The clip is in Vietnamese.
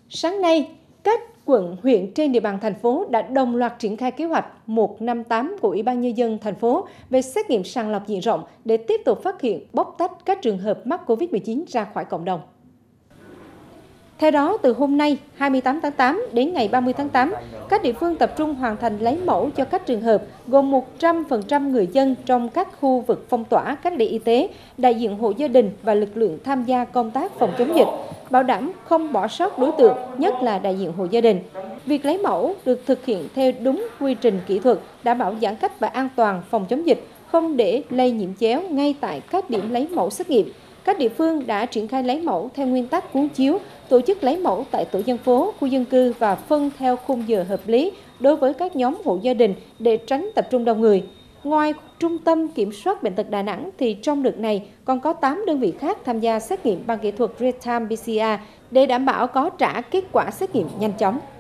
Sáng nay, các quận, huyện trên địa bàn thành phố đã đồng loạt triển khai kế hoạch 158 của Ủy ban Nhân dân thành phố về xét nghiệm sàng lọc diện rộng để tiếp tục phát hiện, bóc tách các trường hợp mắc COVID-19 ra khỏi cộng đồng. Theo đó, từ hôm nay 28 tháng 8 đến ngày 30 tháng 8, các địa phương tập trung hoàn thành lấy mẫu cho các trường hợp gồm 100% người dân trong các khu vực phong tỏa, cách ly y tế, đại diện hộ gia đình và lực lượng tham gia công tác phòng chống dịch, bảo đảm không bỏ sót đối tượng, nhất là đại diện hộ gia đình. Việc lấy mẫu được thực hiện theo đúng quy trình kỹ thuật, đảm bảo giãn cách và an toàn phòng chống dịch, không để lây nhiễm chéo ngay tại các điểm lấy mẫu xét nghiệm. Các địa phương đã triển khai lấy mẫu theo nguyên tắc cuốn chiếu, tổ chức lấy mẫu tại tổ dân phố, khu dân cư và phân theo khung giờ hợp lý đối với các nhóm hộ gia đình để tránh tập trung đông người. Ngoài Trung tâm Kiểm soát Bệnh tật Đà Nẵng, thì trong đợt này còn có 8 đơn vị khác tham gia xét nghiệm bằng kỹ thuật real-time PCR để đảm bảo có trả kết quả xét nghiệm nhanh chóng.